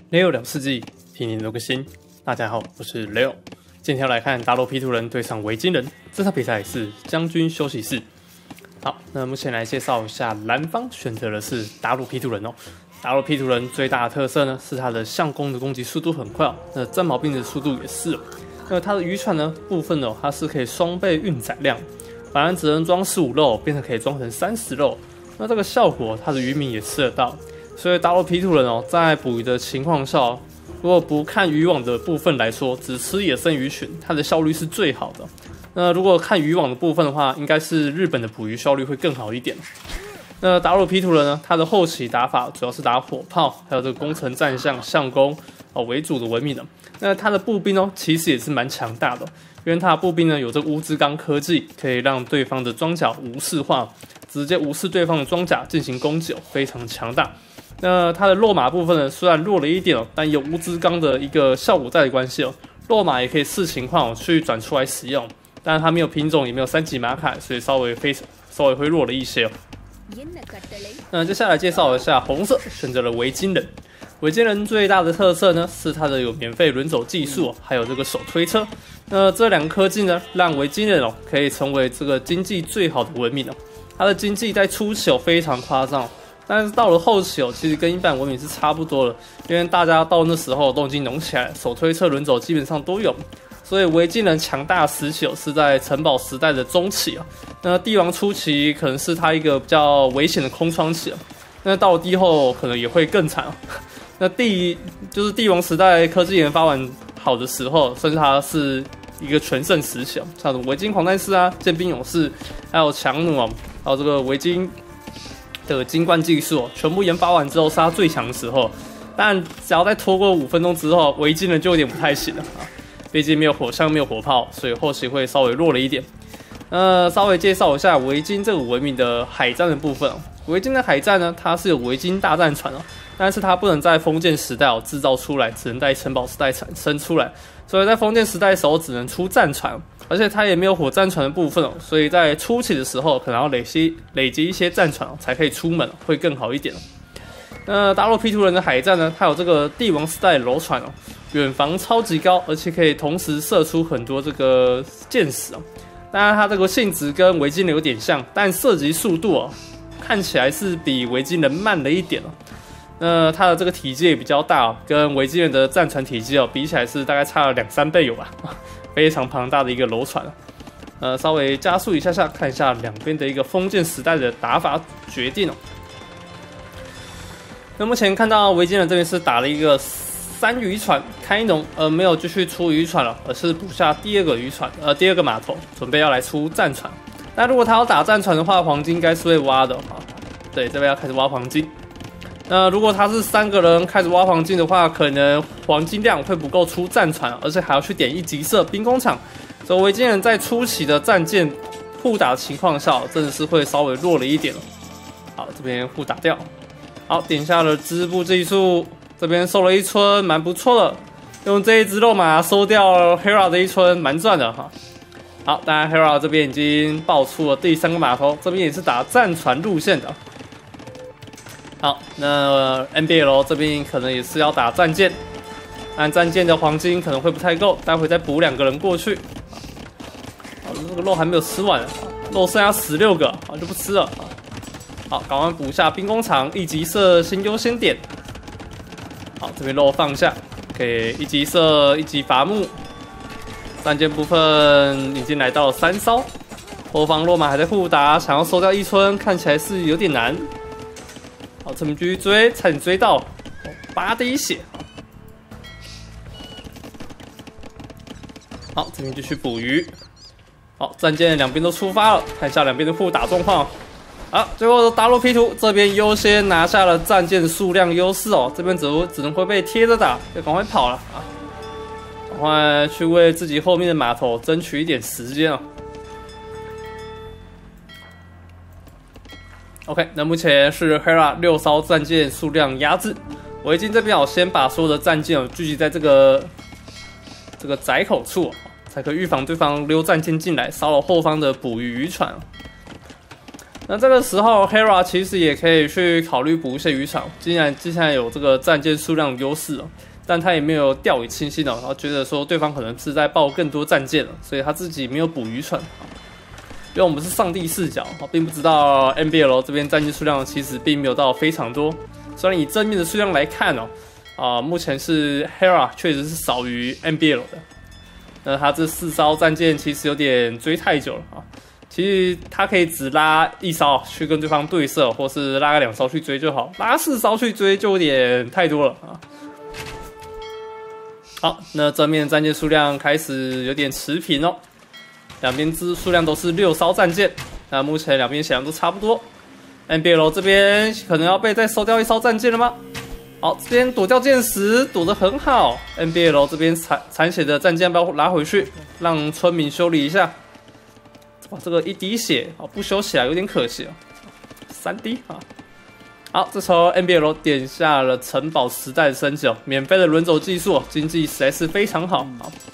Leo 聊世纪，替你留个心。大家好，我是 Leo。今天要来看达罗 P 图人对上维京人，这场比赛是将军休息室。好，那目前来介绍一下，蓝方选择的是达罗 P 图人哦。达罗 P 图人最大的特色呢，是他的相攻的攻击速度很快哦，那战矛兵的速度也是哦。那它的渔船呢部分哦，它是可以双倍运载量，本来只能装15肉，变成可以装成30肉。那这个效果，它的渔民也吃得到。所以达罗 P 图人哦，在捕鱼的情况下，如果不看渔网的部分来说，只吃野生鱼群，它的效率是最好的。那如果看渔网的部分的话，应该是日本的捕鱼效率会更好一点。那达罗 P 图人呢，他的后期打法主要是打火炮，还有这个攻城战象、相攻为主的文明的。那他的步兵哦，其实也是蛮强大的，因为他的步兵呢有这个乌兹钢科技，可以让对方的装甲无视化，直接无视对方的装甲进行攻击，非常强大。那它的肉马部分呢，虽然弱了一点哦，但有乌兹钢的一个效果在的关系哦，肉马也可以视情况去转出来使用。但是它没有品种，也没有3级马卡，所以稍微会弱了一些哦。那接下来介绍一下红色选择了维京人。维京人最大的特色呢，是它的有免费轮走技术，还有这个手推车。那这两个科技呢，让维京人哦可以成为这个经济最好的文明哦。它的经济在初期非常夸张。但是到了后期其实跟一般文明是差不多了，因为大家到那时候都已经浓起来了，手推车轮走基本上都有，所以维京人强大的时期是在城堡时代的中期啊。那帝王初期可能是他一个比较危险的空窗期啊，那到了帝后可能也会更惨啊。那就是帝王时代科技研发完好的时候，甚至它是一个全盛时期啊，像什么维京狂战士啊、剑兵勇士，还有强弩啊，还有这个维京的金冠技术全部研发完之后是他最强的时候，但只要再拖过5分钟之后，维京人就有点不太行了啊。毕竟没有火枪，没有火炮，所以后期会稍微弱了一点。稍微介绍一下维京这个文明的海战的部分哦。维京的海战呢，它是有维京大战船哦，但是它不能在封建时代制造出来，只能在城堡时代产生出来，所以在封建时代的时候只能出战船。而且它也没有火战船的部分哦，所以在初期的时候可能要累积一些战船才可以出门，会更好一点。达罗 P 图人的海战呢，它有这个帝王时代的楼船哦，远防超级高，而且可以同时射出很多这个箭矢哦。当然它这个性质跟维京人有点像，但射击速度看起来是比维京人慢了一点哦。它的这个体积也比较大哦，跟维京人的战船体积比起来是大概差了2-3倍有吧。非常庞大的一个楼船，稍微加速一下，看一下两边的一个封建时代的打法决定哦。那目前看到维京人这边是打了一个3渔船开农，没有继续出渔船了，而是补下第二个码头，准备要来出战船。那如果他要打战船的话，黄金应该是会挖的啊。对，这边要开始挖黄金。那如果他是3个人开始挖黄金的话，可能黄金量会不够出战船，而且还要去点1级射兵工厂。所以维京人在初期的战舰互打的情况下，真的是会稍微弱了一点。好，这边互打掉。好，点下了织布技术，这边收了1村，蛮不错的。用这一只肉马收掉了 Hera 的1村，蛮赚的哈。好，当然 Hera 这边已经爆出了第3个码头，这边也是打战船路线的。好，那 NBL 这边可能也是要打战舰，但战舰的黄金可能会不太够，待会再补2个人过去。好，这个肉还没有吃完，肉剩下16个，好就不吃了。好，赶快补下兵工厂，1级射先优先点。好，这边肉放下，给1级射1级伐木。战舰部分已经来到了3艘，后方落马还在互打，想要收掉1村，看起来是有点难。好，这边继续追，差点追到8滴血。好，这边继续捕鱼。好，战舰两边都出发了，看一下两边的互打状况。好，最后达罗 P 图这边优先拿下了战舰数量优势哦，这边只能会被贴着打，要赶快跑了啊！赶快去为自己后面的码头争取一点时间哦。OK， 那目前是 Hera 6艘战舰数量压制，维京这边先把所有的战舰聚集在这个窄口处，才可以预防对方溜战舰进来骚扰后方的捕鱼渔船。 那这个时候 Hera 其实也可以去考虑补一些渔船，既然现在有这个战舰数量优势哦，但他也没有掉以轻心哦，然后觉得说对方可能是在爆更多战舰了，所以他自己没有补渔船。因为我们是上帝视角，并不知道 NBL 这边战舰数量其实并没有到非常多。虽然以正面的数量来看哦，目前是 Hera 确实是少于 NBL 的。那他这4艘战舰其实有点追太久了啊。其实他可以只拉1艘去跟对方对射，或是拉个2艘去追就好，拉4艘去追就有点太多了啊。好，那正面战舰数量开始有点持平哦，两边数量都是6艘战舰，那目前两边显然都差不多。NBL 这边可能要被再收掉1艘战舰了吗？好，这边躲掉箭石，躲得很好。NBL 这边残血的战舰要不要拉回去，让村民修理一下？哇，这个1滴血，不修起来有点可惜哦。3滴啊。好，这时候 NBL 点下了城堡时代的升级哦，免费的轮走技术，经济实在是非常好。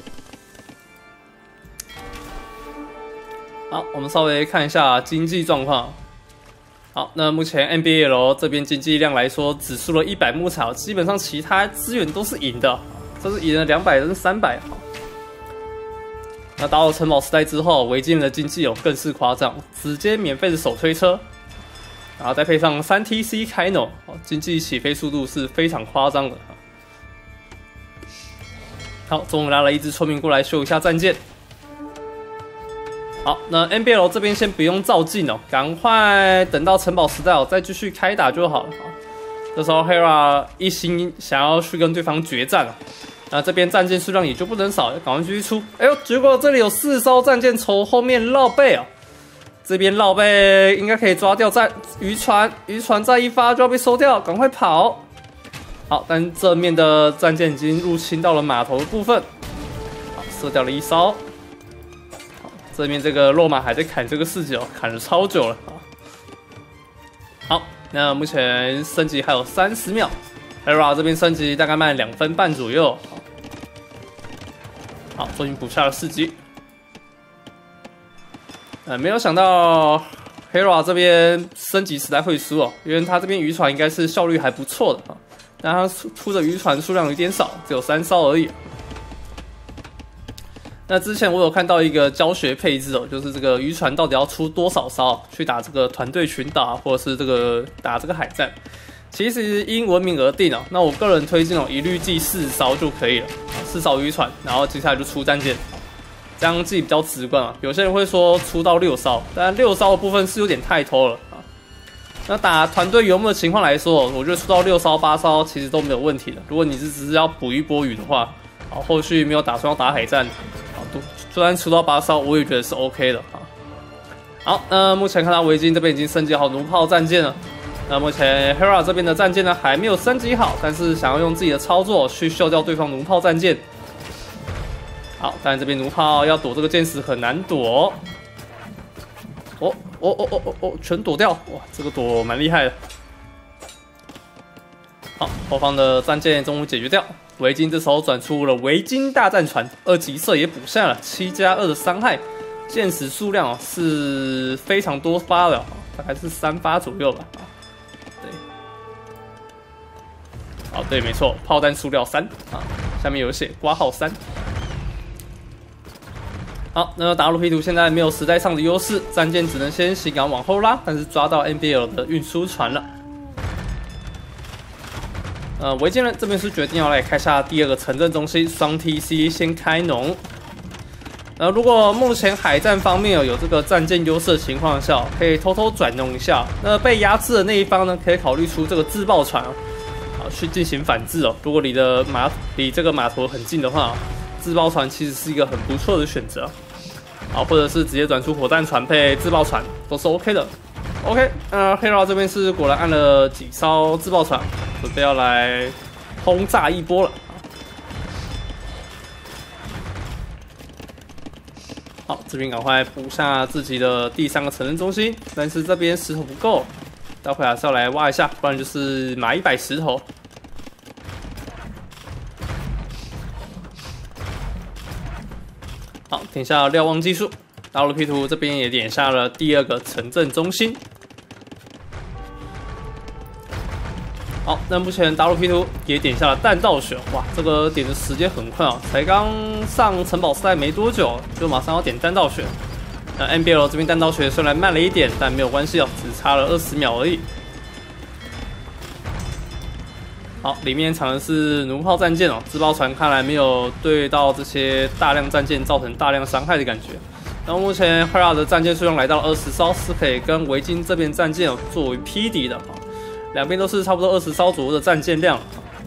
好，我们稍微看一下经济状况。好，那目前 NBL 这边经济量来说，只输了100木材，基本上其他资源都是赢的，这是赢了200跟300。那到了城堡时代之后，维京人的经济更是夸张，直接免费的手推车，然后再配上3TC 开农，经济起飞速度是非常夸张的。好，终于拉了1只村民过来修一下战舰。好，那 NBL 这边先不用照进哦，赶快等到城堡时代再继续开打就好了。这时候 Hera 一心想要去跟对方决战了，那这边战舰数量也就不能少，赶快继续出。哎呦，结果这里有4艘战舰从后面绕背哦，这边绕背应该可以抓掉渔船再一发就要被收掉，赶快跑！好，但正面的战舰已经入侵到了码头的部分，好，射掉了1艘。这边这个落马还在砍这个4级哦，砍了超久了啊！好，那目前升级还有30秒 ，Hera 这边升级大概慢2分半左右。好，终于补下了4级。没有想到 Hera 这边升级时代会输哦，因为他这边渔船应该是效率还不错的啊，但他出的渔船数量有点少，只有3艘而已。那之前我有看到一个教学配置哦，就是这个渔船到底要出多少艘去打这个团队群岛或者是这个打这个海战，其实因文明而定哦。那我个人推荐一律记4艘就可以了，4艘渔船，然后接下来就出战舰，这样记比较直观啊。有些人会说出到6艘，但6艘的部分是有点太偷了啊。那打团队游牧的情况来说，我觉得出到6艘8艘其实都没有问题的。如果你只是要补一波鱼的话，后续没有打算要打海战。虽然出到8艘，我也觉得是 OK 的啊。好，那目前看到维京这边已经升级好弩炮战舰了。那目前 Hera 这边的战舰呢还没有升级好，但是想要用自己的操作去秀掉对方弩炮战舰。好，但这边弩炮要躲这个箭矢很难躲。全躲掉！哇，这个躲蛮厉害的。好，后方的战舰终于解决掉。维京这时候转出了维京大战船，2级射也补下了7+2的伤害，箭矢数量是非常多发的，大概是3发左右吧。对，好，对，没错，炮弹数量3啊，下面有写挂号3。好，那打鲁 P 图现在没有时代上的优势，战舰只能先行赶往后拉，但是抓到 NBL 的运输船了。维京人这边是决定要来开下第2个城镇中心，双 TC 先开农。如果目前海战方面有这个战舰优势的情况下，可以偷偷转农一下。那被压制的那一方呢，可以考虑出这个自爆船去进行反制哦。如果离这个码头很近的话，自爆船其实是一个很不错的选择。或者是直接转出火弹船配自爆船都是 OK 的。OK， Hera 这边是果然按了几艘自爆船，准备要来轰炸一波了。好，这边赶快补下自己的第3个城镇中心，但是这边石头不够，待会还是要来挖一下，不然就是买100石头。好，点下瞭望技术，大陆 P 图这边也点下了第2个城镇中心。 那目前达鲁皮图也点下了弹道学，哇，这个点的时间很快啊，才刚上城堡时代没多久，就马上要点弹道学。那 NBL 这边弹道学虽然慢了一点，但没有关系哦，只差了20秒而已。好，里面藏的是弩炮战舰哦，自爆船看来没有对到这些大量战舰造成大量伤害的感觉。然后目前 Hera 的战舰数量来到20艘，是可以跟维京这边战舰作为匹敌的。两边都是差不多20艘左右的战舰量。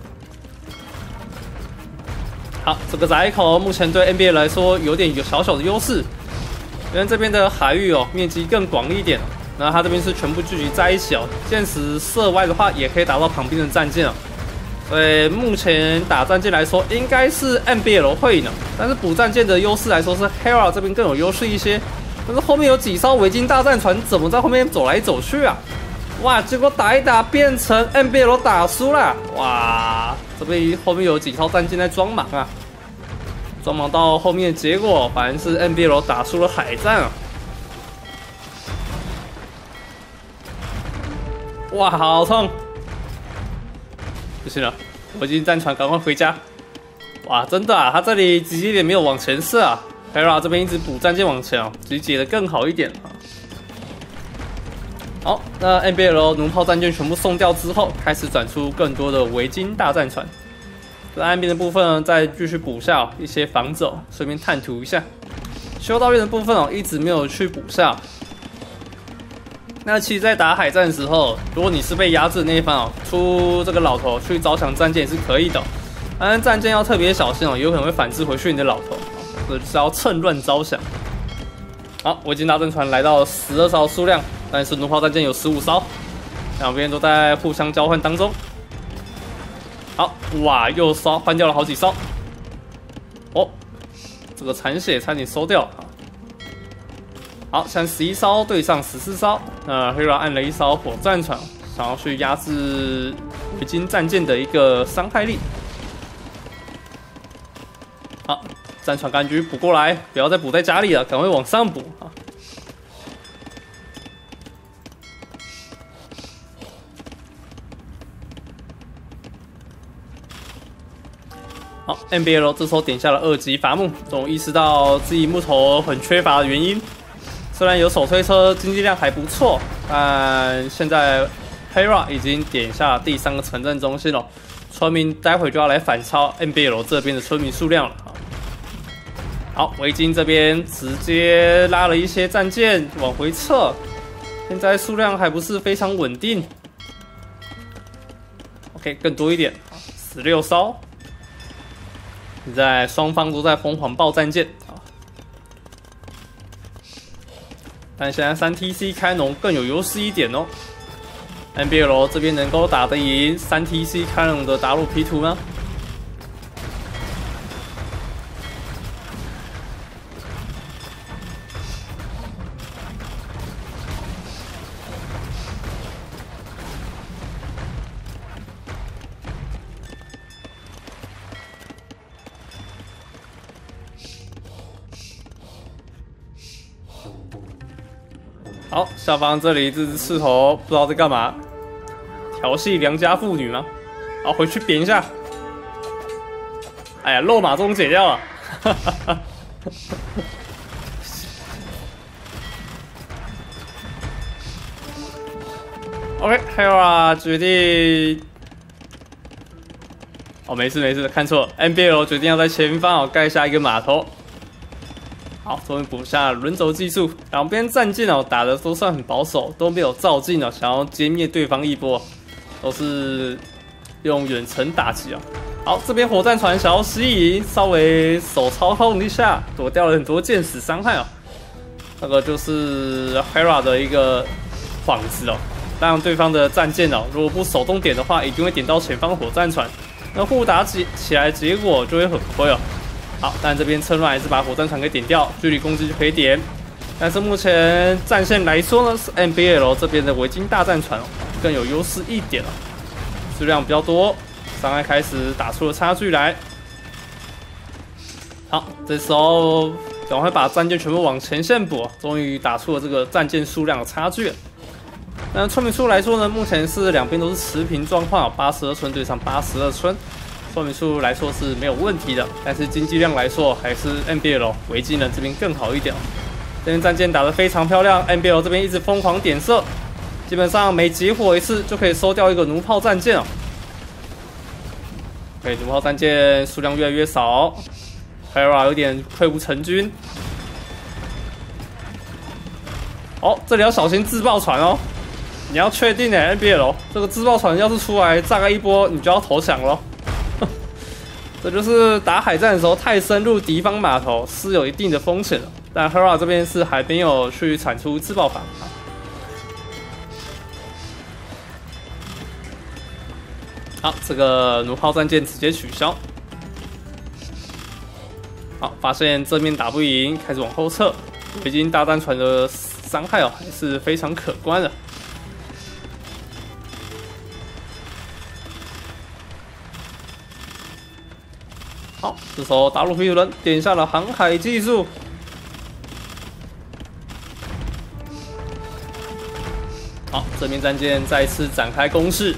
好，这个窄口目前对 NBA 来说有点小小的优势，因为这边的海域哦面积更广一点，那它这边是全部聚集在一起哦，箭矢射歪的话也可以打到旁边的战舰哦。所以目前打战舰来说，应该是 NBL 会赢的，但是补战舰的优势来说是 Hera 这边更有优势一些。但是后面有几艘维京大战船怎么在后面走来走去啊？哇！结果打一打变成 NBL 打输了，哇！这边后面有几艘战舰在装忙啊，装忙到后面的结果反而是 NBL 打输了海战啊！哇，好痛！不行了，我已经战船赶快回家！哇，真的啊，他这里集结点没有往前射啊 ，Hera 这边一直补战舰往前哦，集结的更好一点啊。好，那 NBL 弩炮战舰全部送掉之后，开始转出更多的维京大战船。在岸边的部分呢，再继续补下一些防守，顺便探图一下。修道院的部分哦，一直没有去补下。那其实，在打海战的时候，如果你是被压制的那一方哦，出这个老头去招降战舰也是可以的。当然，战舰要特别小心哦，有可能会反制回去你的老头，这就是要趁乱招降。好，维京大战船来到12艘数量。但是弩炮战舰有15艘，两边都在互相交换当中。好，哇，又换掉了好几艘。哦，这个残血差点收掉。好，现在11艘对上14艘，Hera 按了一艘火战船，想要去压制维京战舰的一个伤害力。好，战船赶紧补过来，不要再补在家里了，赶快往上补啊！好 ，NBL 这时候点下了2级伐木，终于意识到自己木头很缺乏的原因。虽然有手推车，经济量还不错，但现在 Hera 已经点下第3个城镇中心了，村民待会就要来反超 NBL 这边的村民数量了。好，维京这边直接拉了一些战舰往回撤，现在数量还不是非常稳定。OK， 更多一点，16艘。现在双方都在疯狂爆战舰啊，但现在3TC 开农更有优势一点哦。NBL 这边能够打得赢3TC 开农的达鲁皮图吗？好，下方这里这只刺头不知道在干嘛，调戏良家妇女吗？好，回去扁一下。哎呀，肉马中解掉了。OK，Hera 决定，哦，没事，看错了 ，NBL 决定要在前方盖下一个码头。好，终于补下轮轴技术，两边战舰打的都算很保守，都没有照进想要歼灭对方一波，都是用远程打击好，这边火战船想要吸引，稍微手操控一下，躲掉了很多箭矢伤害那个就是 Hera 的一个幌子让对方的战舰如果不手动点的话，一定会点到前方火战船，那互打起来结果就会很亏好，但这边趁乱还是把火战船给点掉，距离攻击就可以点。但是目前战线来说呢，是 NBL 这边的维京大战船更有优势一点数量比较多，伤害开始打出了差距来。好，这时候赶快把战舰全部往前线补，终于打出了这个战舰数量的差距了。 那村民数来说呢，目前是两边都是持平状况，82村对上82村，村民数来说是没有问题的。但是经济量来说，还是 NBL 维京人这边更好一点。这边战舰打得非常漂亮 ，NBL 这边一直疯狂点射，基本上每集火一次就可以收掉一个弩炮战舰哦。对，弩炮战舰数量越来越少 ，Hera 有点溃不成军。哦，这里要小心自爆船哦。你要确定NBL 这个自爆船要是出来炸个一波，你就要投降咯。这就是打海战的时候太深入敌方码头是有一定的风险的。但 Hera 这边是还没有去产出自爆法。好，这个弩炮战舰直接取消。好，发现正面打不赢，开始往后撤。维京大战船的伤害还是非常可观的。好，这时候达鲁皮图人点下了航海技术。好，这名战舰再次展开攻势。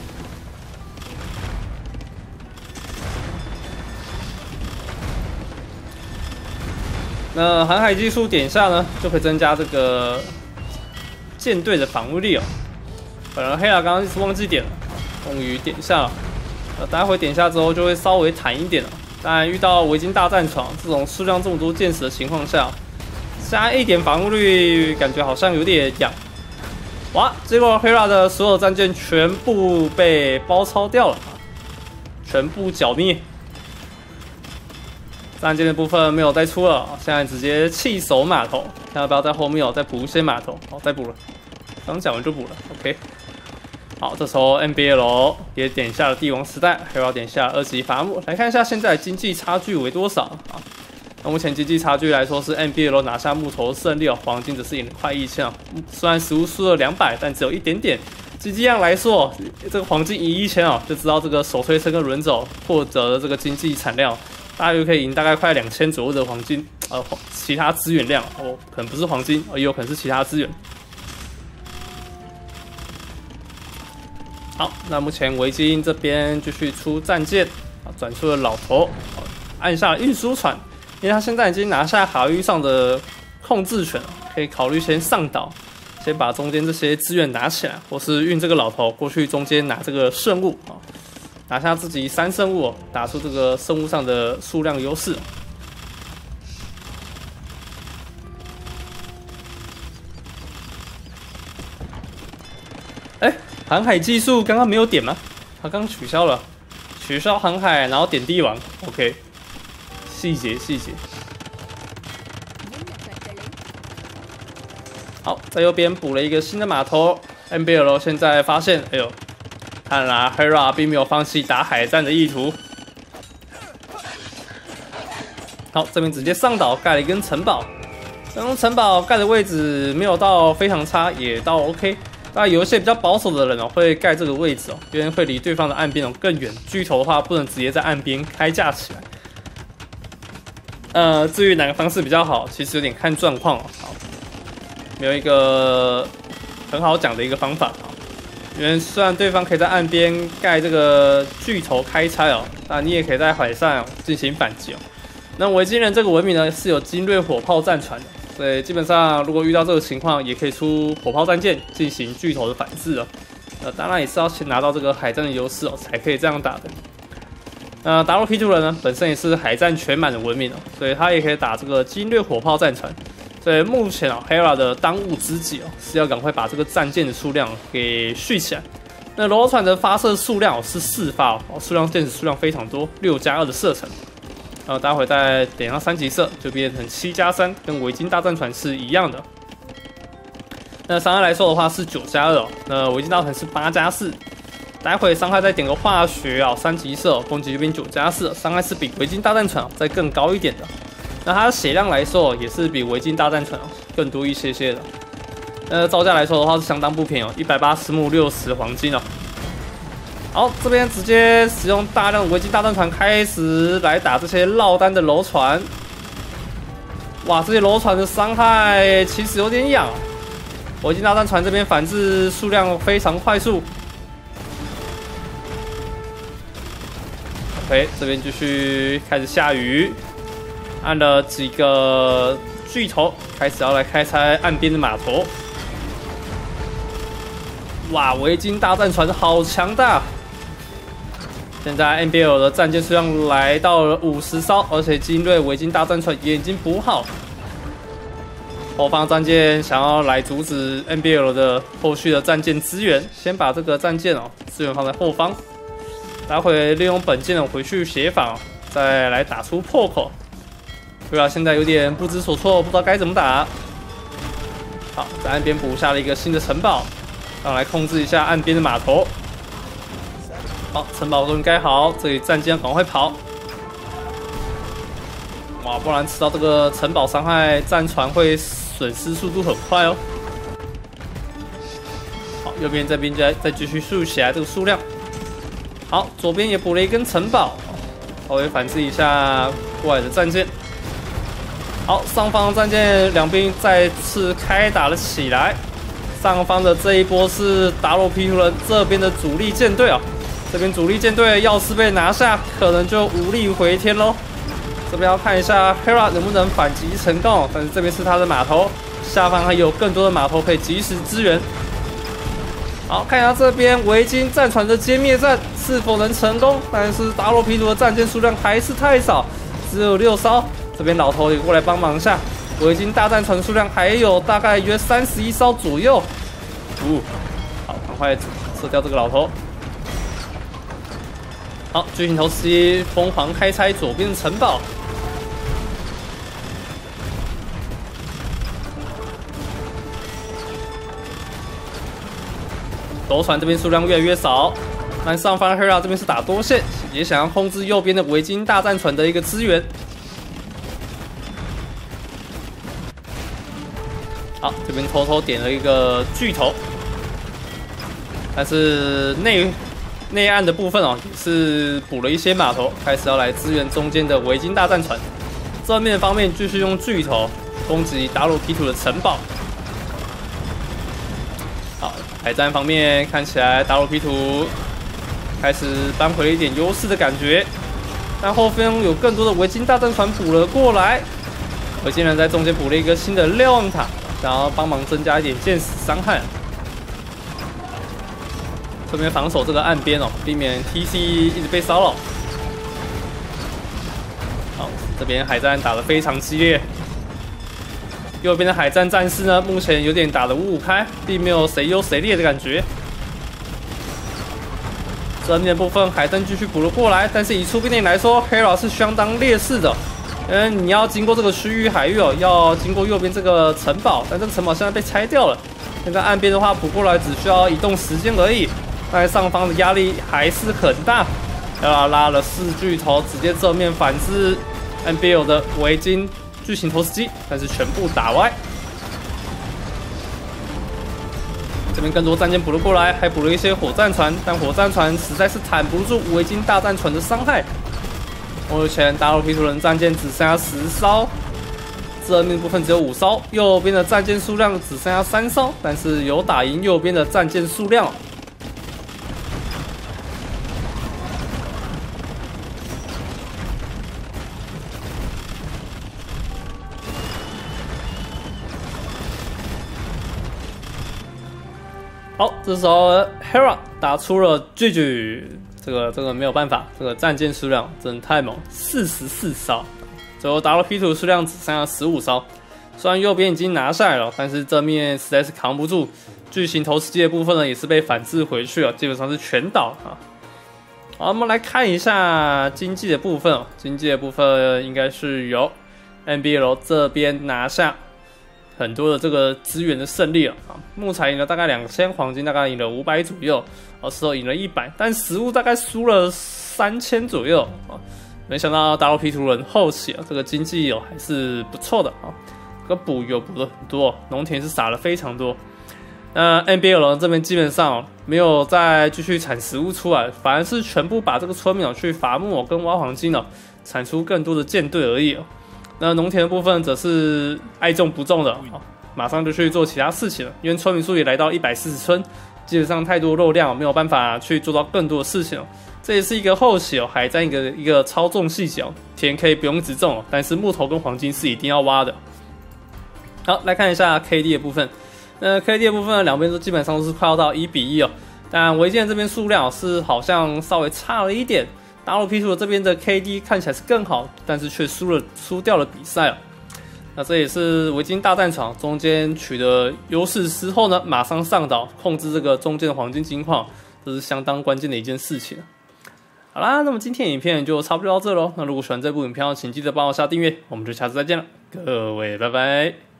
那航海技术点下呢，就可以增加这个舰队的防御力哦。本来黑亚刚刚一直忘记点了，终于点下了。待会点下之后就会稍微弹一点了。但遇到维京大战船这种数量这么多舰史的情况下，加一点防御率感觉好像有点痒。哇！结果 Hera 的所有战舰全部被包抄掉了，全部剿灭。战舰的部分没有再出了，现在直接弃守码头，看要不要在后面再补一些码头。好，再补了，刚讲完就补了。OK。好，这时候 NBL 也点下了帝王时代，还要点下2级伐木。来看一下现在经济差距为多少啊？那目前经济差距来说是 NBL 拿下木头胜利哦，黄金只是赢了快1000哦。虽然实物输了200，但只有一点点。经济量来说，这个黄金赢1000哦，就知道这个手推车跟轮走获得的这个经济产量，大约可以赢大概快2000左右的黄金。其他资源量哦，可能不是黄金，也有可能是其他资源。好，那目前维京这边继续出战舰，转出了老头，按下了运输船，因为他现在已经拿下海域上的控制权了，可以考虑先上岛，先把中间这些资源拿起来，或是运这个老头过去中间拿这个圣物啊，拿下自己3圣物，打出这个圣物上的数量优势。航海技术刚刚没有点吗？他刚取消了，取消航海，然后点帝王。OK， 细节。好，在右边补了一个新的码头。NBL 现在发现，哎呦，看来 Hera 并没有放弃打海战的意图。好，这边直接上岛盖了一根城堡。刚刚城堡盖的位置没有到非常差，也到 OK。那有一些比较保守的人会盖这个位置因为会离对方的岸边更远。巨头的话不能直接在岸边开架起来。至于哪个方式比较好，其实有点看状况好，没有一个很好讲的一个方法因为虽然对方可以在岸边盖这个巨头开拆那你也可以在海上进行反击那维京人这个文明呢是有精锐火炮战船的。所以基本上，如果遇到这个情况，也可以出火炮战舰进行巨头的反制当然也是要先拿到这个海战的优势才可以这样打的。达洛皮图人呢，本身也是海战全满的文明所以他也可以打这个精锐火炮战船。所以目前Hera 的当务之急是要赶快把这个战舰的数量给续起来。那楼船的发射数量是4发数量舰数量非常多，6+2的射程。待会再点上3级射，就变成7+3，跟维京大战船是一样的。那伤害来说的话是9+2那维京大战船是8+4。待会伤害再点个化学3级射，攻击就变9+4，伤害是比维京大战船再更高一点的。那它的血量来说也是比维京大战船更多一些的。造价来说的话是相当不便180木60黄金好，这边直接使用大量的维京大战船开始来打这些落单的楼船。哇，这些楼船的伤害其实有点痒。 维京大战船这边反制数量非常快速。OK， 这边继续开始下雨，按了几个巨头，开始要来开采岸边的码头。哇，维京大战船好强大！现在 NBL 的战舰数量来到了50艘，而且精锐维京大战船也已经补好。后方战舰想要来阻止 NBL 的后续的战舰支援，先把这个战舰资源放在后方，待会利用本舰回去协防，再来打出破口。对啊，现在有点不知所措，不知道该怎么打。好，在岸边补下了一个新的城堡，让来控制一下岸边的码头。好，城堡终于盖好，这里战舰要赶快跑。哇，不然吃到这个城堡伤害，战船会损失速度很快哦。好，右边这边再继续竖起来这个数量。好，左边也补了一根城堡，稍微反制一下过来的战舰。好，上方战舰两边再次开打了起来。上方的这一波是达洛皮图人这边的主力舰队啊，这边主力舰队要是被拿下，可能就无力回天喽。这边要看一下 Hera 能不能反击成功，但是这边是他的码头，下方还有更多的码头可以及时支援。好，看一下这边维京战船的歼灭战是否能成功，但是达洛皮图的战舰数量还是太少，只有6艘。这边老头也过来帮忙一下，维京大战船数量还有大概约31艘左右。好，赶快射掉这个老头。好，巨型投石机疯狂开采左边的城堡。斗船这边数量越来越少，但上方 Hera 这边是打多线，也想要控制右边的维京大战船的一个资源。好，这边偷偷点了一个巨头，但是内岸的部分也是补了一些码头，开始要来支援中间的维京大战船。正面方面继续用巨头攻击达洛皮图的城堡。好，海战方面看起来达洛皮图开始扳回了一点优势的感觉，但后方有更多的维京大战船补了过来。维京人在中间补了一个新的瞭望塔，想要帮忙增加一点箭矢伤害。这边防守这个岸边避免 TC 一直被骚扰。好，这边海战打得非常激烈。右边的海战战士呢，目前有点打得五五开，并没有谁优谁劣的感觉。正面部分海战继续补了过来，但是以出兵力来说 ，Hera 是相当劣势的。因为你要经过这个区域海域要经过右边这个城堡，但这个城堡现在被拆掉了。现在岸边的话补过来只需要移动时间而已，但上方的压力还是很大。Hera 拉了4巨头，直接正面反制 NBL 的维京巨型投石机，但是全部打歪。这边更多战舰补了过来，还补了一些火战船，但火战船实在是坦不住维京大战船的伤害。目前达洛皮图人战舰只剩下10艘，正面部分只有5艘，右边的战舰数量只剩下3艘，但是有打赢右边的战舰数量。好，这时候 Hera 打出了 GG。这个没有办法，这个战舰数量真的太猛，44艘，最后达洛皮图数量只剩下15艘。虽然右边已经拿下来了，但是正面实在是扛不住，巨型投石机的部分呢也是被反制回去了，基本上是全倒啊。好，我们来看一下经济的部分经济的部分应该是由 NBL 这边拿下很多的这个资源的胜利了啊，木材赢了大概2000，黄金大概赢了500左右，石头赢了100，但食物大概输了3000左右啊。没想到达洛皮图人后期这个经济还是不错的啊，这个补有补了很多，农田是撒了非常多。那 NBL 这边基本上没有再继续产食物出来，反而是全部把这个村民去伐木跟挖黄金产出更多的舰队而已。那农田的部分则是爱种不种的马上就去做其他事情了，因为村民数也来到140村，基本上太多肉量没有办法去做到更多的事情了。这也是一个后期还在一个操纵细节田可以不用直种但是木头跟黄金是一定要挖的。好，来看一下 KD 的部分。KD 的部分两边都基本上都是快要到1:1哦。当然违建这边数量是好像稍微差了一点，大陆 P2 这边的 KD 看起来是更好，但是却输掉了比赛了。那这也是维京大战场中间取得优势之后呢，马上上岛控制这个中间的黄金金矿，这是相当关键的一件事情。好啦，那么今天的影片就差不多到这咯。那如果喜欢这部影片，请记得帮我下订阅，我们就下次再见了，各位拜拜。